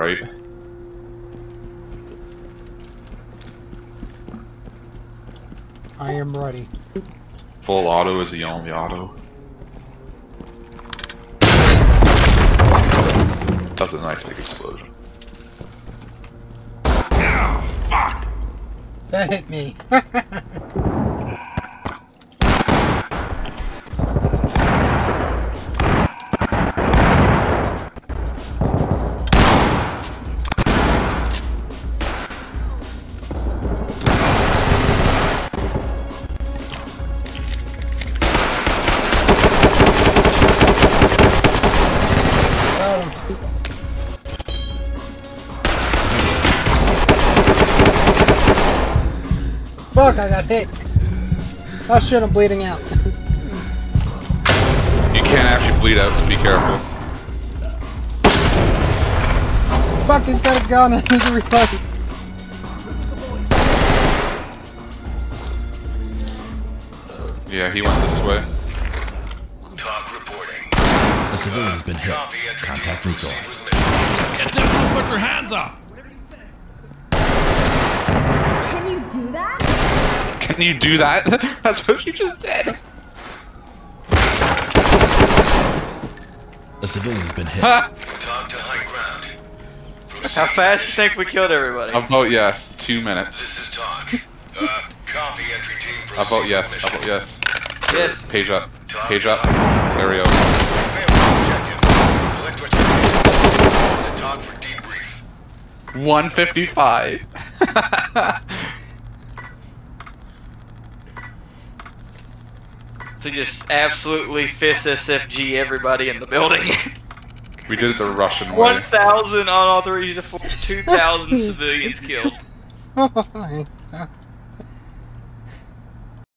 right. I am ready. Full auto is the only auto. That's a nice big explosion. Oh, fuck! That hit me. Fuck, I got hit. Oh shit, I'm bleeding out. You can't actually bleed out, so be careful. Fuck, he's got a gun and he's a reload. Yeah, he went this way. Talk reporting. A civilian has been hit. Copy, entry Contact team, neutral. proceed with mission. Get down! Put your hands up! Can you do that? Can you do that? That's what you just said. A civilian has been hit. Ha! Talk to high ground. How fast do you think we killed everybody? I vote yes. 2 minutes. This is talk. Copy, entry team. I Proceed vote with yes. I mission. vote yes. Yes. Page up. Page up. Stereo. Failed objective. Collect what you need. To talk for debrief. 155. To just absolutely fist SFG everybody in the building. We did it the Russian way. 1,000 unauthorized, 2,000 civilians killed.